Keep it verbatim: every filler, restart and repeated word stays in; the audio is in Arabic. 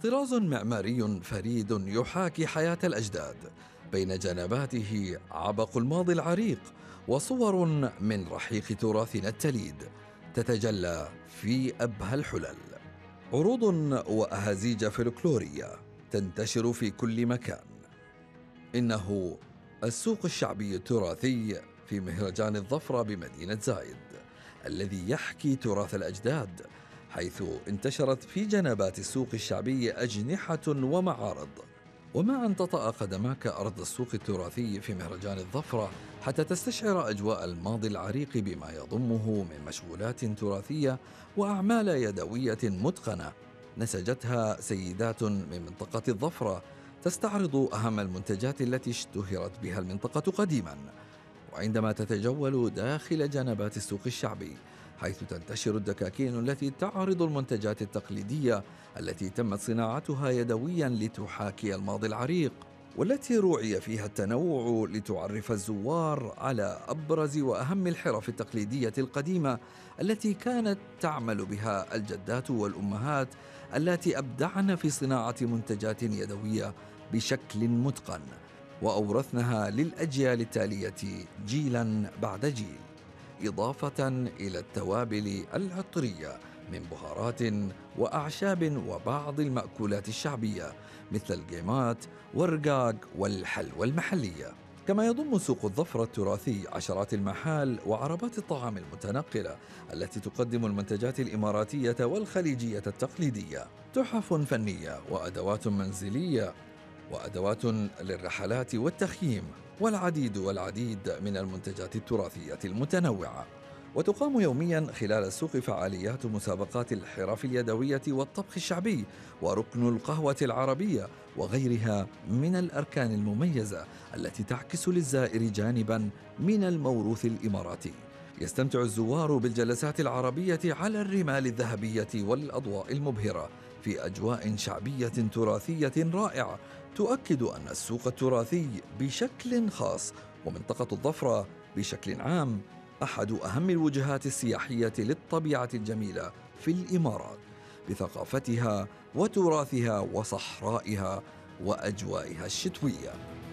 طراز معماري فريد يحاكي حياة الأجداد، بين جنباته عبق الماضي العريق وصور من رحيق تراثنا التليد تتجلى في أبهى الحلل. عروض وأهازيج فلكلورية تنتشر في كل مكان. إنه السوق الشعبي التراثي في مهرجان الظفرة بمدينة زايد، الذي يحكي تراث الأجداد، حيث انتشرت في جنبات السوق الشعبي أجنحة ومعارض. وما أن تطأ قدماك أرض السوق التراثي في مهرجان الظفرة حتى تستشعر أجواء الماضي العريق بما يضمه من مشغولات تراثية وأعمال يدوية متقنة نسجتها سيدات من منطقة الظفرة، تستعرض أهم المنتجات التي اشتهرت بها المنطقة قديما. وعندما تتجول داخل جنبات السوق الشعبي، حيث تنتشر الدكاكين التي تعرض المنتجات التقليدية التي تمت صناعتها يدويا لتحاكي الماضي العريق، والتي روعي فيها التنوع لتعرف الزوار على أبرز وأهم الحرف التقليدية القديمة التي كانت تعمل بها الجدات والأمهات، التي أبدعن في صناعة منتجات يدوية بشكل متقن، وأورثنها للأجيال التالية جيلا بعد جيل، إضافة إلى التوابل العطرية من بهارات وأعشاب وبعض المأكولات الشعبية مثل القيمات والرقاق والحلوى المحلية. كما يضم سوق الظفرة التراثي عشرات المحال وعربات الطعام المتنقلة التي تقدم المنتجات الإماراتية والخليجية التقليدية، تحف فنية وأدوات منزلية وأدوات للرحلات والتخييم، والعديد والعديد من المنتجات التراثية المتنوعة. وتقام يوميا خلال السوق فعاليات مسابقات الحرف اليدوية والطبخ الشعبي وركن القهوة العربية وغيرها من الأركان المميزة التي تعكس للزائر جانبا من الموروث الإماراتي. يستمتع الزوار بالجلسات العربية على الرمال الذهبية والأضواء المبهرة في أجواء شعبية تراثية رائعة، تؤكد أن السوق التراثي بشكل خاص ومنطقة الظفرة بشكل عام أحد أهم الوجهات السياحية للطبيعة الجميلة في الإمارات، بثقافتها وتراثها وصحرائها وأجوائها الشتوية.